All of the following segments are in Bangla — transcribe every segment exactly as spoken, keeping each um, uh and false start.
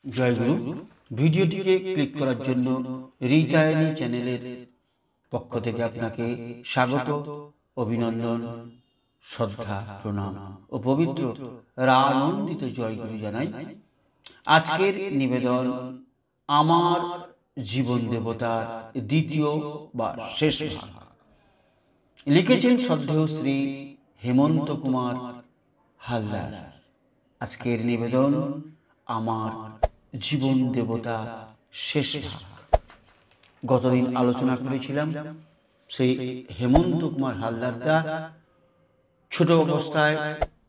জয়গুরু। ভিডিওটিকে ক্লিক করার জন্য রিটায়ানি চ্যানেলের পক্ষ থেকে আপনাকে স্বাগত, অভিনন্দন, শ্রদ্ধা, প্রণাম ও পবিত্র রানন্দিত জয়গুরু জানাই। আজকের নিবেদন আমার জীবন দেবতার দ্বিতীয় বা শেষ ভাগ। লিখেছেন শ্রদ্ধেয় শ্রী হেমন্ত কুমার হালদার। আজকের নিবেদন আমার জীবন দেবতা শেষ ভাগ। গতদিন আলোচনা করেছিলাম সেই হেমন্ত কুমার হালদারদা ছোট অবস্থায়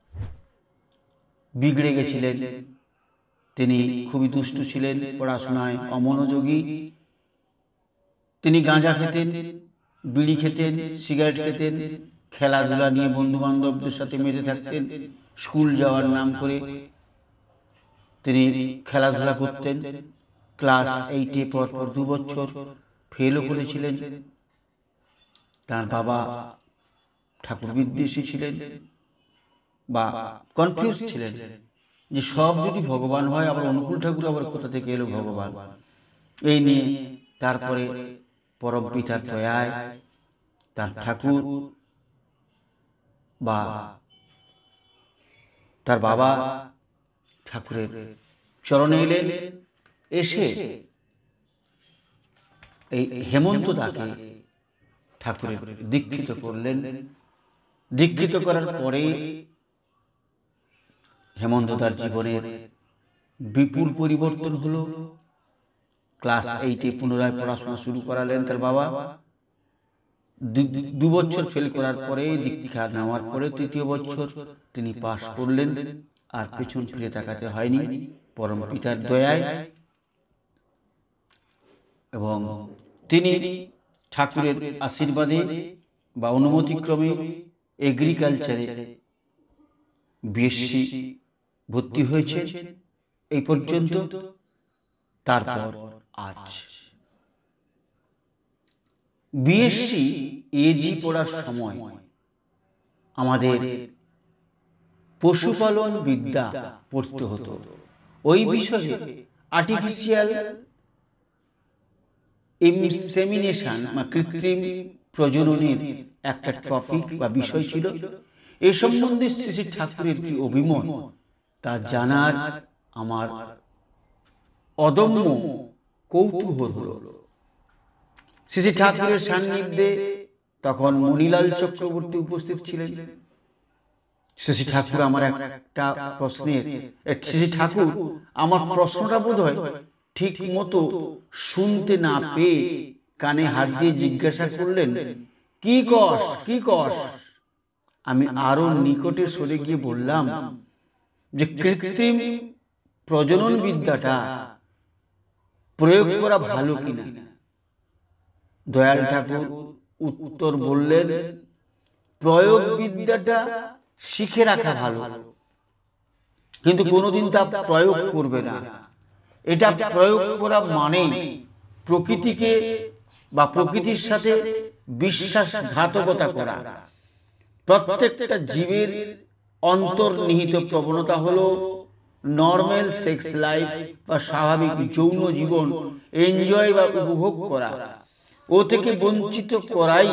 বিগড়ে গেছিলেন। তিনি খুবই দুষ্টু ছিলেন, পড়াশোনায় অমনোযোগী। তিনি গাঁজা খেতেন, বিড়ি খেতেন, সিগারেট খেতেন, খেলাধুলা নিয়ে বন্ধু বান্ধবদের সাথে মেতে থাকতেন। স্কুল যাওয়ার নাম করে তিনি খেলাধুলা করতেন। ক্লাস এইটে পর পর দু বছর ফেলও করেছিলেন। তার বাবা ঠাকুর বিদ্বেষী ছিলেন বা কনফিউজ ছিলেন যে সব যদি ভগবান হয়, আবার অনুকূল ঠাকুর আবার কোথা থেকে এলো ভগবান। এই নিয়ে তারপরে পরম পিতার দয়ায় তার ঠাকুর বা তার বাবা ঠাকুরের চরণে এলেন। এসে এই হেমন্ত দাকে ঠাকুরের দীক্ষিত করলেন। দীক্ষিত করার পরে হেমন্ত দার জীবনের বিপুল পরিবর্তন হলো। ক্লাস এইটে পুনরায় পড়াশোনা শুরু করালেন তার বাবা। দু বছর ফেল করার পরে, দীক্ষা নেওয়ার পরে তৃতীয় বছর তিনি পাশ করলেন। আর পেছন ফিরে তাকাতে হয়নি পরম পিতার দয়ায়। এবং তিনি ঠাকুরের আশীর্বাদে বা অনুমতিক্রমে এগ্রিকালচারে বিএসসি ভর্তি হয়েছে এই পর্যন্ত। তারপর আজ বিএসসি এজি পড়ার সময় আমাদের পশুপালন বিদ্যা পড়তে হতো। ওই বিষয়ে আর্টিফিশিয়াল ইনসেমিনেশন বা কৃত্রিম প্রজননের একটা টপিক বা বিষয় ছিল। এ সম্বন্ধে শ্রী শ্রী ঠাকুরের কি অভিমত তা জানার আমার অদম্য কৌতূহল হলো। শ্রী শ্রী ঠাকুরের সান্নিধ্যে তখন মণিলাল চক্রবর্তী উপস্থিত ছিলেন। শ্রী শ্রী ঠাকুর আমার একটা প্রশ্নের শ্রী শ্রী ঠাকুর আমার প্রশ্নটা বোধ হয় ঠিক মতো শুনতে না পেয়ে কানে হাত দিয়ে জিজ্ঞাসা করলেন, কি কস কি কস? আমি আরো নিকটে সরে গিয়ে বললাম যে কৃত্রিম প্রজনন বিদ্যাটা প্রয়োগ করা ভালো কিনা। দয়াল ঠাকুর উত্তর বললেন, প্রয়োগ বিদ্যাটা শিখে রাখা ভালো, কিন্তু কোনোদিন তা প্রয়োগ করবে না। এটা প্রয়োগ করা মানে প্রকৃতিকে বা প্রকৃতির সাথে বিশ্বাসঘাতকতা করা। প্রত্যেকটা জীবের অন্তর্নিহিত প্রবণতা হলো নর্মাল সেক্স লাইফ বা স্বাভাবিক যৌন জীবন এনজয় বা উপভোগ করা। ও থেকে বঞ্চিত করাই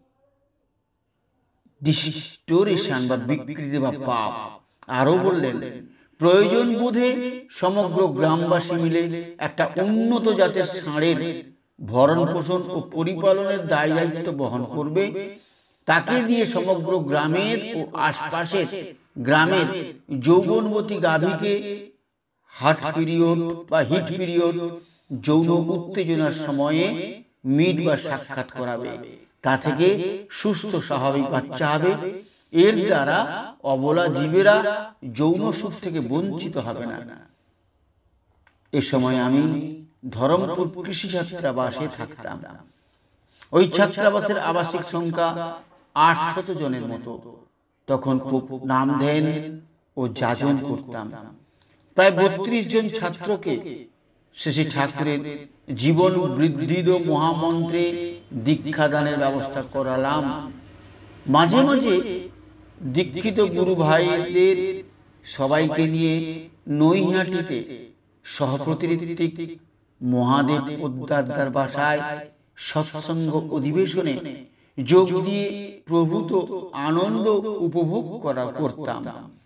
ডিস্টোরেশন বা বিকৃতি বা পাপ। আরো বললেন, প্রয়োজন বোধে সমগ্র গ্রামবাসী মিলে একটা উন্নত জাতের ষাঁড়ের ভরণ পোষণ ও পরিপালনের দায় দায়িত্ব বহন করবে। তাকে দিয়ে সমগ্র গ্রামের ও আশপাশের গ্রামের যৌবনবতী গাভীকে হাট পিরিয়ড বা হিট পিরিয়ড যৌন উত্তেজনার সময়ে মিট বা সাক্ষাৎ করাবে। তা থেকে সুস্থ স্বাভাবিক বাচ্চা হবে। এর দ্বারা অবলা জীবেরা যৌন সুখ থেকে বঞ্চিত হবে না। এ সময় আমি ধরমপুর কৃষি ছাত্রাবাসে থাকতাম। ওই ছাত্রাবাসের আবাসিক সংখ্যা আটশত জনের মতো। তখন খুব নাম ধ্যান ও যাজন করতাম। প্রায় বত্রিশ জন ছাত্রকে শ্রী ঠাকুরের জীবন বৃদ্ধিদ মহামন্ত্রে দীক্ষাদানের ব্যবস্থা করালাম। মাঝে মাঝে দীক্ষিত গুরু ভাইদের সবাইকে নিয়ে নৈহাটিতে সহপ্রতিনিধিত্ব মহাদেব পোদ্দারদার বাসায় সৎসঙ্গ অধিবেশনে যোগ দিয়ে প্রভূত আনন্দ উপভোগ করা করতাম।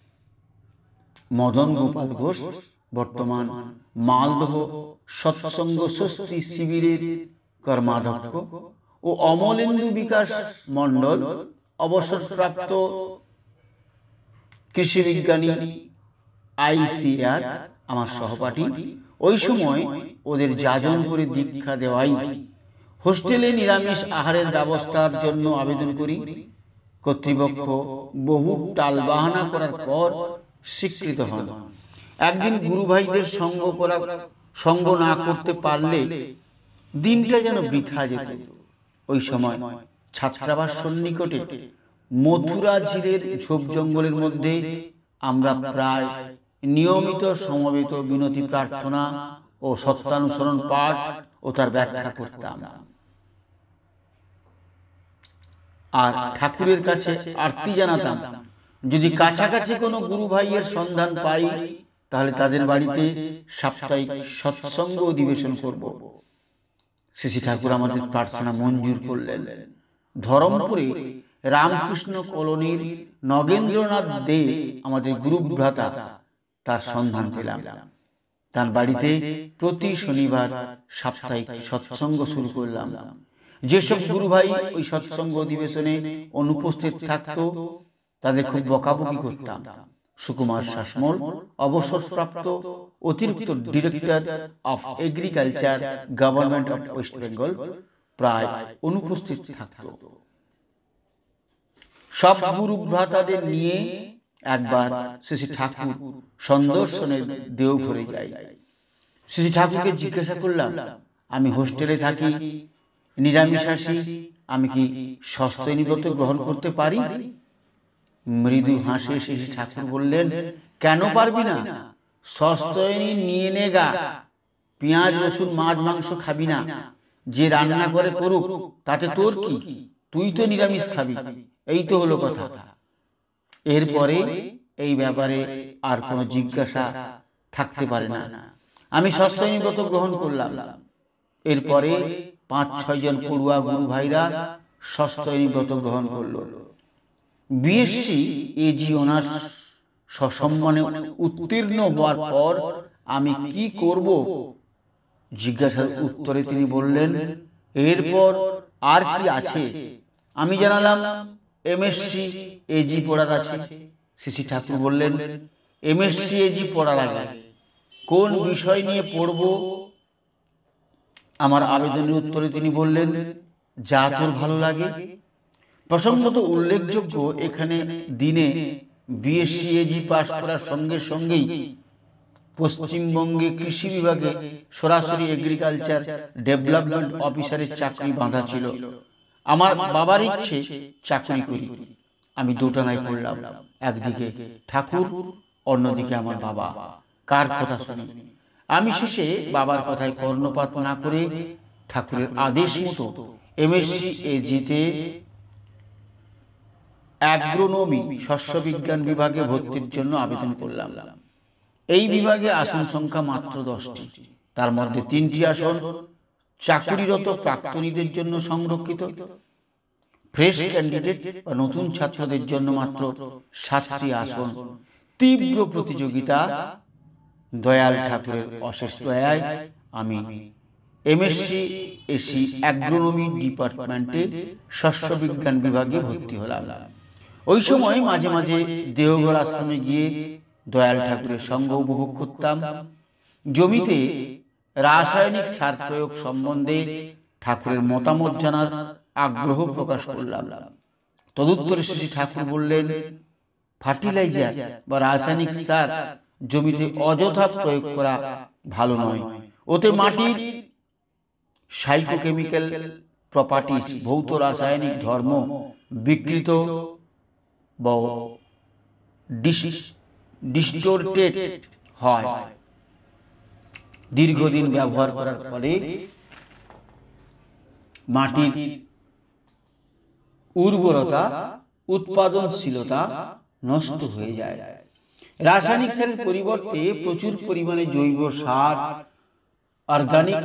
মদন গোপাল ঘোষ বর্তমান মালদহ সৎসঙ্গ ষষ্ঠী শিবিরের কর্মাধ্যক্ষ ও অমলেন্দু বিকাশ মণ্ডল অবসরপ্রাপ্ত কৃষি বিজ্ঞানী আইসিআর আমার সহপাঠী। ওই সময় ওদের যাজন করে দীক্ষা দেওয়াই। হোস্টেলে নিরামিষ আহারের ব্যবস্থার জন্য আবেদন করি। কর্তৃপক্ষ বহু টালবাহানা করার পর স্বীকৃত হন। একদিন গুরু ভাইদের সঙ্গ করা সঙ্গ না করতে পারলে দিনটা যেন বৃথা যেত। ওই সময় ছাত্রাবাস সন্নিকটে মথুরা ঝিলের ঝোপ জঙ্গলের মধ্যে আমরা প্রায় নিয়মিত সমবেত বিনতি প্রার্থনা ও সত্যানুসরণ পাঠ ও তার ব্যাখ্যা করতাম। আর ঠাকুরের কাছে আরতি জানাতাম, যদি কাছাকাছি কোনো গুরু ভাইয়ের সন্ধান পাই তাহলে তাদের বাড়িতে সাপ্তাহিক সৎসঙ্গ অধিবেশন করব। শ্রী শ্রী ঠাকুর আমাদের প্রার্থনা মঞ্জুর করলেন। ধরমপুরে রামকৃষ্ণ কলোনির নগেন্দ্রনাথ দে আমাদের গুরু ভ্রাতা, তার সন্ধান পেলাম। তার বাড়িতে প্রতি শনিবার সাপ্তাহিক সৎসঙ্গ শুরু করলাম। যেসব গুরু ভাই ওই সৎসঙ্গ অধিবেশনে অনুপস্থিত থাকতো তাদের খুব বকাবকি করতাম। সুকুমার শাসমল অবসরপ্রাপ্ত অতিরিক্ত director of agriculture government of West Bengal প্রায় অনুপস্থিত থাকতো। সব গুরু ভ্রাতাদের নিয়ে একবার শ্রী শ্রী ঠাকুর সন্দর্শনের দেওঘরে যাই। শ্রী শ্রী ঠাকুরকে জিজ্ঞাসা করলাম, আমি হোস্টেলে থাকি, নিরামিষাশী, আমি কি সস্তনী ব্রত গ্রহণ করতে পারি? মৃদু হাসে শ্রী শ্রী ঠাকুর বললেন, কেন পারবি না? সস্তনী নিয়ে নেগা, পেঁয়াজ রসুন মাছ মাংস খাবি না, যে রান্না করে করুক তাতে তোর কি, তুই তো নিরামিষ খাবি, এই তো হলো কথা। এরপরে এই ব্যাপারে আর কোনো জিজ্ঞাসা থাকতে পারে না। আমি সস্তনী ব্রত গ্রহণ করলাম। এরপরে পাঁচ ছয় জন পড়ুয়া গুরু ভাইরা সস্তনী ব্রত গ্রহণ করল। বিএসসি এজি অনার্স সসম্মানে উত্তীর্ণ হওয়ার পর আমি কি করব জিজ্ঞাসার উত্তরে তিনি বললেন, এরপর আর কি আছে? আমি জানালাম, এমএসসি এজি পড়ার আছে। শ্রী শ্রী ঠাকুর বললেন, এমএসসি এজি পড়া লাগে, কোন বিষয় নিয়ে পড়ব? আমার আবেদনের উত্তরে তিনি বললেন, যা তোর ভালো লাগে। প্রসঙ্গত উল্লেখযোগ্য, এখানে দিনে বিএসসি এজি পাশ করার সঙ্গে সঙ্গেই পশ্চিমবঙ্গে কৃষি বিভাগে সরাসরি এগ্রিকালচার ডেভেলপমেন্ট অফিসারের চাকরি বাঁধা ছিল। আমার বাবার ইচ্ছে চাকরি করি। আমি দোটানায় পড়লাম, একদিকে ঠাকুর, অন্যদিকে আমার বাবা, কার কথা শুনি? আমি শেষে বাবার কথায় কর্ণপাত না করে ঠাকুরের আদেশ মতো এমএসসি এজিতে অ্যাগ্রোনমি শস্য বিজ্ঞান বিভাগে ভর্তির জন্য আবেদন করলাম। এই বিভাগে আসন সংখ্যা মাত্র দশটি, তার মধ্যে তিনটি আসন চাকরিরত প্রাক্তনীদের জন্য সংরক্ষিত, ফ্রেশ ক্যান্ডিডেট বা নতুন ছাত্রদের জন্য মাত্র সাতটি আসন। তীব্র প্রতিযোগিতা। দয়াল ঠাকুরের অশেষ দয়ায় আমি এমএসসি এসি অ্যাগ্রোনমি ডিপার্টমেন্টে শস্য বিজ্ঞান বিভাগে ভর্তি হলাম। ওই সময় মাঝে মাঝে দেওঘর আশ্রমে গিয়ে দয়াল ঠাকুরের সঙ্গ উপভোগ করতাম। জমিতে রাসায়নিক সার প্রয়োগ সম্বন্ধে ঠাকুরের মতামত জানার আগ্রহ প্রকাশ করলাম। তদুত্তরে শ্রী ঠাকুর বললেন, ফার্টিলাইজার বা রাসায়নিক সার জমিতে অযথা প্রয়োগ করা ভালো নয়। ওতে মাটির সাইকোকেমিক্যাল প্রপার্টিজ, ভৌত রাসায়নিক ধর্ম বিকৃত বা ডিস্টোর্টেড হয়। দীর্ঘদিন ব্যবহার করার ফলে মাটির উর্বরতা, উৎপাদনশীলতা নষ্ট হয়ে যায়। রাসায়নিক সারের পরিবর্তে প্রচুর পরিমাণে জৈব সার, অর্গানিক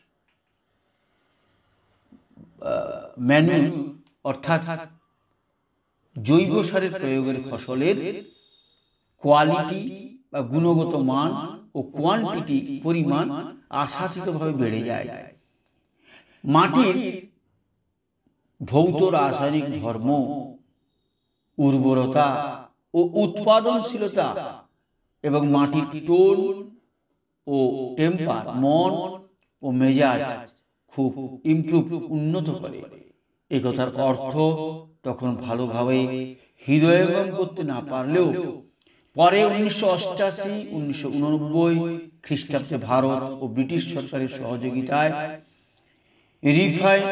ম্যানুর অর্থাৎ জৈব সারের প্রয়োগের ফসলের কোয়ালিটি বা গুণগত মান ও কোয়ান্টিটি পরিমাণ আশাতীতভাবে বেড়ে যায়। মাটির ভৌত রাসায়নিক ধর্ম, উর্বরতা ও উৎপাদনশীলতা এবং মাটির টোন ও টেম্পার, মন ও মেজাজ খুব ইমপ্রুভ, উন্নত করে। এই কথার অর্থ তখন ভালোভাবে হৃদয়ঙ্গম করতে না পারলেও পরে উনিশশো অষ্টাশি উনিশশো উননব্বই খ্রিস্টাব্দে ভারত ও ব্রিটিশ সরকারের সহযোগিতায় রিফাইন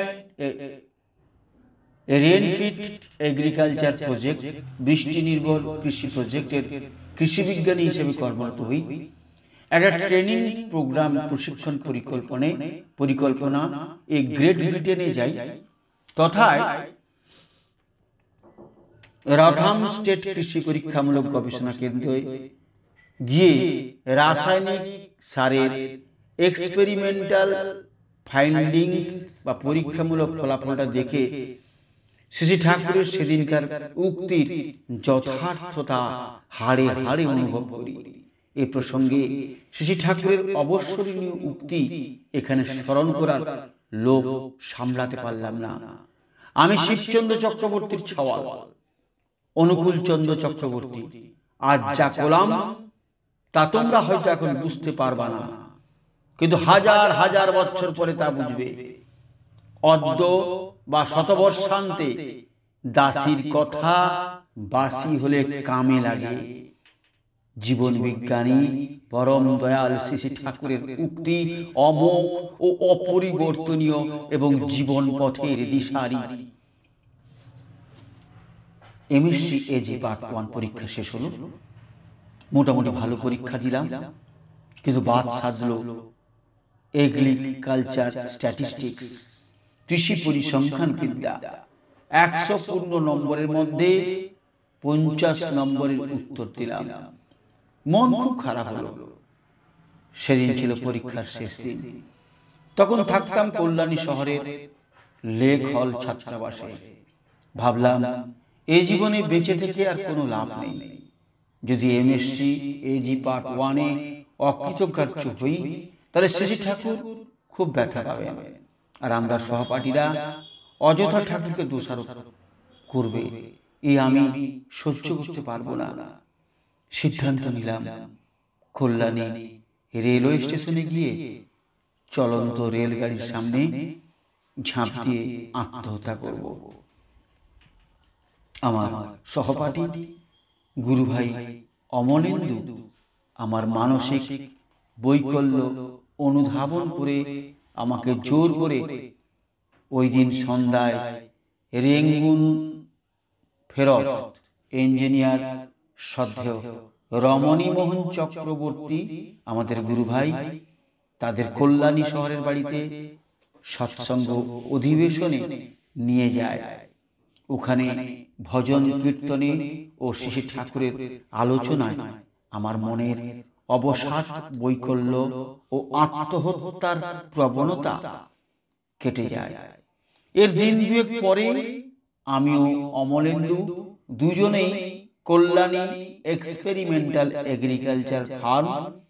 রেনফিট এগ্রিকালচার প্রজেক্ট, বৃষ্টি নির্ভর কৃষি প্রজেক্টের কৃষি বিজ্ঞানী হিসেবে কর্মরত হই। একটা ট্রেনিং প্রোগ্রাম প্রশিক্ষণ পরিকল্পনা পরিকল্পনা এই গ্রেট ব্রিটেনে যাই, তথায় রথাম স্টেট কৃষি পরীক্ষামূলক গবেষণা কেন্দ্রে গিয়ে রাসায়নিক সারের এক্সপেরিমেন্টাল ফাইন্ডিংস বা পরীক্ষামূলক ফলাফলটা দেখে শ্রী ঠাকুরের সেদিনকার উক্তির যথার্থতা হাড়ে হাড়ে অনুভব করি। এ প্রসঙ্গে শ্রী ঠাকুরের অবসরণীয় উক্তি এখানে স্মরণ করার লোভ সামলাতে পারলাম না। আমি শিবচন্দ্র চক্রবর্তীর ছওয়াল, অনুকূল চন্দ্র চক্রবর্তী। আজ যা করলাম তা তোমরা হয়তো এখন বুঝতে পারবা না, কিন্তু হাজার হাজার বছর পরে তা বুঝবে। অদ্য বা শতবর্ষান্তে দাসীর কথা বাসি হলে কামে লাগে। জীবন বিজ্ঞানী পরম দয়াল শ্রী শ্রী ঠাকুরের উক্তি অমোঘ ও অপরিবর্তনীয় এবং জীবন পথের দিশারি। এমএসসি এজি পার্ট ওয়ান পরীক্ষা শেষ হলো। মোটামুটি ভালো পরীক্ষা দিলাম, কিন্তু বাদ সাজলো এগ্রিকালচার স্ট্যাটিস্টিক্স, কৃষি পরিসংখ্যান বিদ্যা। একশো পূর্ণ নম্বরের মধ্যে পঞ্চাশ নম্বরের উত্তর দিলাম। মন খুব খারাপ হলো। সেদিন ছিল পরীক্ষার শেষ দিন। তখন থাকতাম কল্যাণী শহরের লেক হল ছাত্রাবাসে। ভাবলাম এই জীবনে বেঁচে থেকে আর কোনো লাভ নেই। যদি এমএসসি এজি পার্ট ওয়ানে অকৃতকার্য হই, তাহলে শ্রী ঠাকুর খুব ব্যথা পাবেন, আর আমরা সহপাঠীরা অযথা ঠাকুরকে দোষারোপ করবে। এই আমি সহ্য করতে পারবো না। সিদ্ধান্ত নিলাম কল্যাণী রেলওয়ে স্টেশনে গিয়ে চলন্ত রেলগাড়ির সামনে ঝাঁপ দিয়ে আত্মহত্যা করব। আমার সহপাঠী গুরুভাই অমলেন্দু আমার মানসিক বৈকল্য অনুধাবন করে আমাকে জোর করে ওই দিন সন্ধ্যায় রেঙ্গুন ফেরত ইঞ্জিনিয়ার শ্রদ্ধেয় রমণী মোহন চক্রবর্তী, আমাদের গুরুভাই, তাদের কল্যাণী শহরের বাড়িতে সৎসঙ্গ অধিবেশনে নিয়ে যায়। ওখানে ভজন কীর্তনে ও শ্রী ঠাকুরের আলোচনায় আমার মনের অবসাদ, বৈকল্য ও আত্মহত্যার প্রবণতা কেটে যায়। এর দিন দুয়েক পরে আমিও অমলেন্দু দুজনেই কল্যাণী এক্সপেরিমেন্টাল এগ্রিকালচার ফার্ম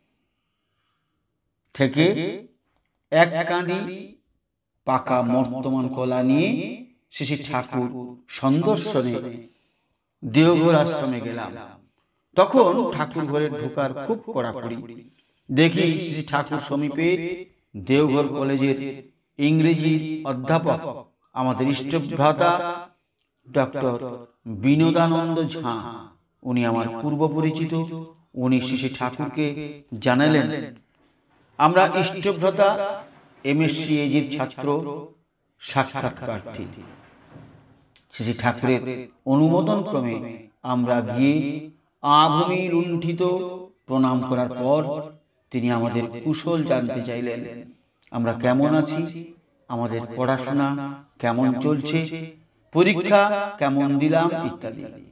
থেকে এক কাঁদি পাকা বর্তমান কলা নিয়ে শ্রী ঠাকুর সন্দর্শনে দেওঘর আশ্রমে গেলাম। তখন ঠাকুর ঘরে ঢোকার খুব কড়াকড়ি। দেখি শ্রী ঠাকুর সমীপে দেওঘর কলেজের ইংরেজি অধ্যাপক আমাদের ইষ্টভ্রাতা ডক্টর বিনোদানন্দ ঝা, উনি আমার পূর্ব পরিচিত। উনি শ্রী ঠাকুরকে জানালেন আমরা ইষ্টভ্রাতা এমএসসি এজির ছাত্র, সাক্ষাৎ প্রার্থী। শ্রী ঠাকুরের অনুমোদন ক্রমে আমরা গিয়ে আভূমি লুণ্ঠিত প্রণাম করার পর তিনি আমাদের কুশল জানতে চাইলেন। আমরা কেমন আছি, আমাদের পড়াশোনা কেমন চলছে, পরীক্ষা কেমন দিলাম ইত্যাদি।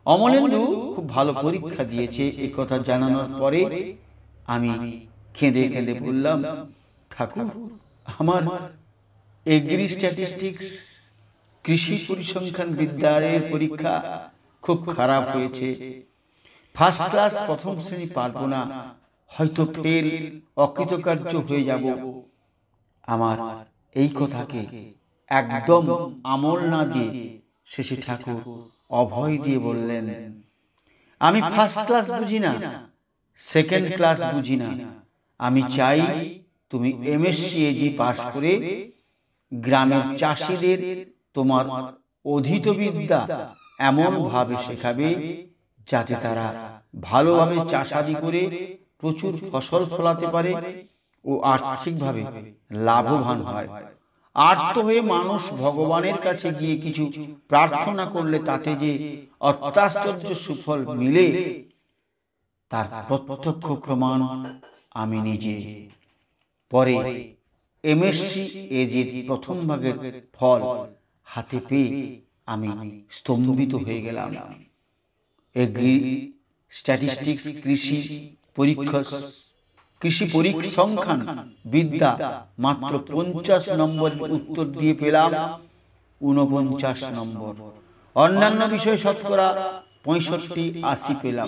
অমলেন্দু খুব ভালো পরীক্ষা দিয়েছে এ কথা জানানোর পরে আমি কেঁদে কেঁদে বললাম, ঠাকুর, আমার এগ্রি স্ট্যাটিস্টিক্স কৃষি পরিসংখ্যান বিদ্যালয়ের পরীক্ষা খুব খারাপ হয়েছে, ফার্স্ট ক্লাস প্রথম শ্রেণী পারবো না, হয়তো ফেল, অকৃতকার্য হয়ে যাব। আমার এই কথাকে একদম আমল না দিয়ে শ্রী ঠাকুর অভয় দিয়ে বললেন, আমি ফার্স্ট ক্লাস বুঝি না, সেকেন্ড ক্লাস বুঝি না, আমি চাই তুমি এমএসসি এজি পাশ করে গ্রামের চাষিদের তোমার অধীত বিদ্যা এমন ভাবে শেখাবে যাতে তারা ভালোভাবে চাষাদি করে প্রচুর ফসল ফলাতে পারে ও আর্থিকভাবে লাভবান হয়। আর্ত হয়ে মানুষ ভগবানের কাছে গিয়ে কিছু প্রার্থনা করলে তাতে যে অত্যাশ্চর্য সুফল মিলে তার প্রত্যক্ষ প্রমাণ আমি নিজে। পরে এমএসসি এজির প্রথম ভাগের ফল হাতে পেয়ে আমি স্তম্ভিত হয়ে গেলাম। এগ্রি স্ট্যাটিস্টিক্স কৃষি পরীক্ষা কৃষি পরিসংখ্যান বিদ্যা মাত্র পঞ্চাশ নম্বরের উত্তর দিয়ে পেলাম ঊনপঞ্চাশ নম্বর। অন্যান্য বিষয় শতকরা পঁয়ষট্টি আশি পেলাম।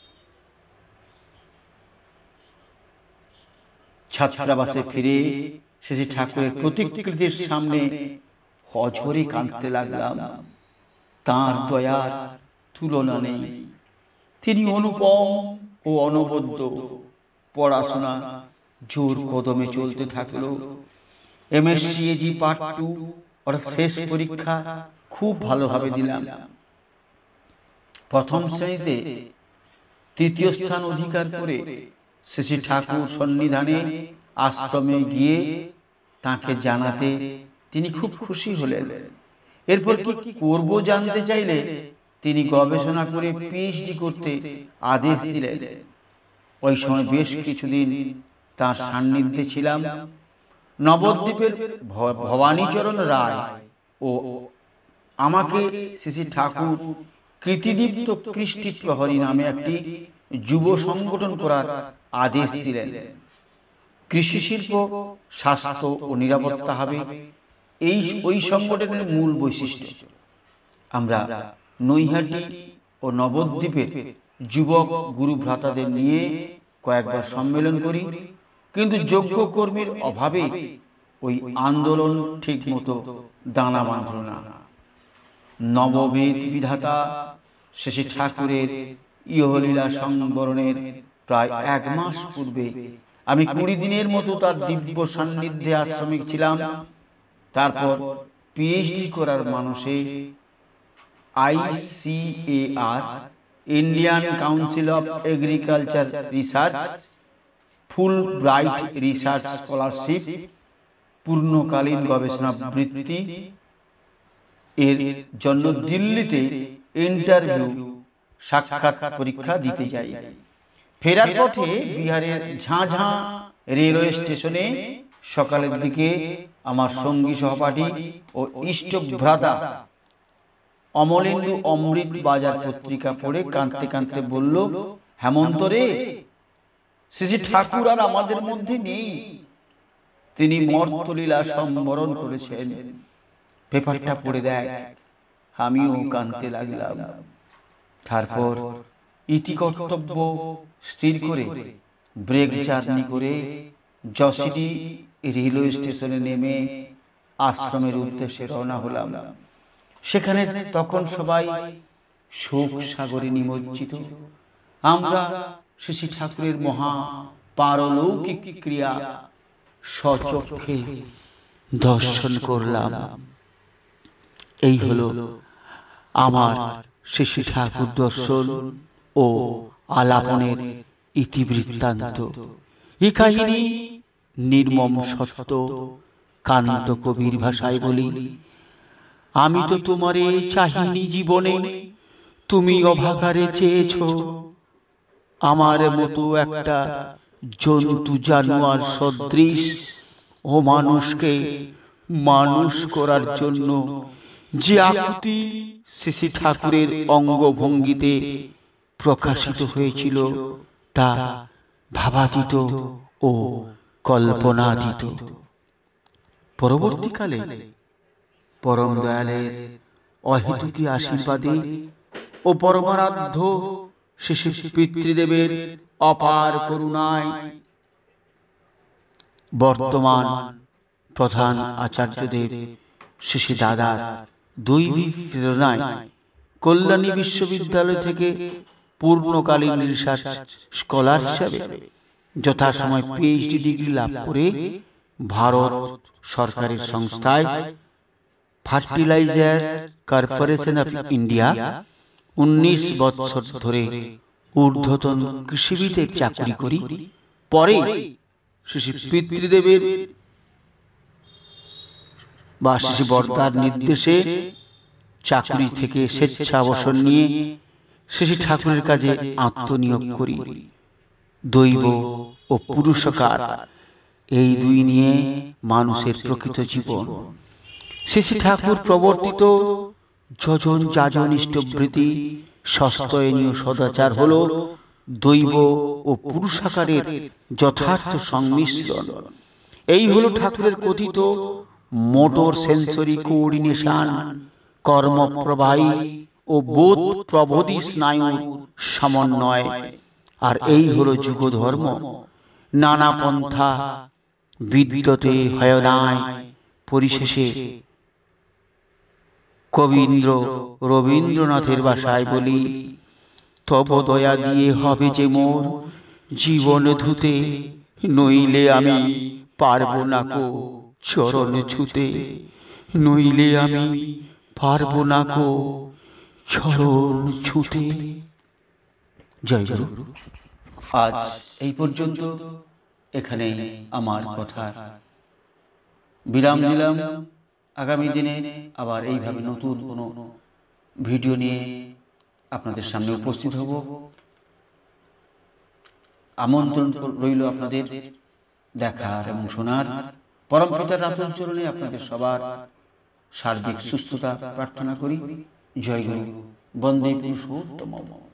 ছাত্রাবাসে ফিরে শ্রী ঠাকুরের প্রতিকৃতির সামনে অঝরে কাঁদতে লাগলাম। তাঁর দয়ার তুলনা নেই, তিনি অনুপম ও অনবদ্য। পড়াশোনা জোর কদমে চলতে থাকলো। এমএসসি এজি পার্ট টু অর্থাৎ শেষ পরীক্ষা খুব ভালোভাবে দিলাম। প্রথম শ্রেণীতে তৃতীয় স্থান অধিকার করে শ্রী ঠাকুর সন্নিধানে আশ্রমে গিয়ে তাকে জানাতে তিনি খুব খুশি হলেন। এরপর কি করব জানতে চাইলে তিনি গবেষণা করে পিএইচডি করতে আদেশ দিলেন। ওই সময় বেশ কিছুদিন তার সান্নিধ্যে ছিলাম। নবদ্বীপের ভবানীচরণ রায় ও আমাকে শ্রী ঠাকুর কৃতিদীপ্ত কৃষ্টি প্রহরী নামে একটি যুব সংগঠন করার আদেশ দিলেন। কৃষি শিল্প, স্বাস্থ্য ও নিরাপত্তা হবে এই ওই সংগঠনের মূল বৈশিষ্ট্য। আমরা নৈহাটি ও নবদ্বীপের যুবক গুরু ভ্রাতাদের নিয়ে কয়েকবার সম্মেলন করি, কিন্তু যোগ্য কর্মীর অভাবে ওই আন্দোলন ঠিক মতো দানা বাঁধল না। নববেদ বিধাতা শ্রী ঠাকুরের ইহলীলা সংবরণের প্রায় এক মাস পূর্বে আমি কুড়ি দিনের মতো তার দিব্য সান্নিধ্যে আশ্রমিক ছিলাম। তারপর পিএইচডি করার মানুষে ICAR, Indian council of agriculture research, Fulbright research scholarship, পূর্ণকালীন গবেষণা বৃত্তি এর জন্য দিল্লিতে ইন্টারভিউ সাক্ষাৎ পরীক্ষা দিতে যাই। ফেরার পথে বিহারের ঝাঁঝা রেলওয়ে স্টেশনে সকালের দিকে আমার সঙ্গী সহপাঠী ও ইষ্ট ভ্রাতা অমলেন্দু অমৃত বাজার পত্রিকা পড়ে কাঁদতে কাঁদতে বলল, হেমন্ত রে, শ্রী ঠাকুর আর আমাদের মধ্যে নেই, তিনি মর্তলীলা সম্বরণ করেছেন। পেপারটা পড়ে দেখ। আমিও কাঁদতে লাগলাম। তারপর ইতি কর্তব্য স্থির করে ব্রেক জার্নি করে যশোরী রেলওয়ে স্টেশনে নেমে আশ্রমের উদ্দেশ্যে রওনা হলাম। সেখানে তখন সবাই শোক সাগরে নিমজ্জিত। আমরা শ্রী ঠাকুরের মহা পারলৌকিক ক্রিয়া স্বচক্ষে দর্শন করলাম। এই হলো আমার শ্রী ঠাকুর দর্শন ও আলাপনের ইতিবৃত্তান্ত। এই কাহিনী নির্মম সত্য। কান্ত কবির ভাষায় বলি, আমি তো তোমারে চাহিনি জীবনে, তুমি অভাগারে চেয়েছ আমার মতো একটা জন্তু জানোয়ার সদৃশ ও মানুষকে মানুষ করার জন্য যে আকুতি শ্রী শ্রী ঠাকুরের অঙ্গভঙ্গিতে প্রকাশিত হয়েছিল তা ভাবাতীত ও কল্পনাতীত। পরবর্তীকালে পরম দয়ালের অহেতুকী আশীর্বাদে ও পরমারাধ্য শ্রী শ্রী পিতৃদেবের অপার করুণায় বর্তমান প্রধান আচার্যদেব শ্রী শ্রী দাদার দৈবী প্রেরণায় কল্যাণী বিশ্ববিদ্যালয় থেকে পূর্ণকালীন রিসার্চ স্কলার হিসাবে যথাসময় পিএইচডি ডিগ্রি লাভ করে ভারত সরকারের সংস্থায় ফার্টিলাইজার কর্পোরেশন অফ ইন্ডিয়া উনিশ বছর ধরে ঊর্ধ্বতন কৃষিবিদের চাকরি করি। পরে শ্রী শ্রী পিতৃদেবের বা শ্রী বর্দার নির্দেশে চাকরি থেকে স্বেচ্ছাবসর নিয়ে শ্রী শ্রী ঠাকুরের কাজে আত্মনিয়োগ করি। দৈব ও পুরুষকার এই দুই নিয়ে মানুষের প্রকৃত জীবন। শ্রী শ্রী ঠাকুর প্রবর্তিত যজন যাজন ইষ্টবৃত্তি সস্তয়নীয় সদাচার হল দৈব ও পুরুষাকারের যথার্থ সংমিশ্রণ। এই হল ঠাকুরের কথিত মোটর সেন্সরি কোঅর্ডিনেশন, কর্মপ্রবাহী ও বোধ প্রবোধী স্নায়ুর সমন্বয়। আর এই হল যুগধর্ম। নানা পন্থা বিদ্যতে হয়নায় পরিশেষে কবীন্দ্র রবীন্দ্রনাথের ভাষায় বলি, তব দয়া দিয়ে হবে যে মোর জীবন ধুতে, নইলে আমি পারব না কো চরণ ছুতে, নইলে আমি পারব না কো চরণ ছুতে। জয় গুরু। আজ এই পর্যন্ত, এখানে আমার কথা বিরাম দিলাম। আগামী দিনে আবার এইভাবে নতুন কোনো ভিডিও নিয়ে আপনাদের সামনে উপস্থিত হব। আমন্ত্রণ রইল আপনাদের দেখার এবং শোনার। পরমপিতার রাতুল চরণে আপনাদের সবার সার্বিক সুস্থতা প্রার্থনা করি। জয় গুরু। বন্দে পুরুষোত্তম।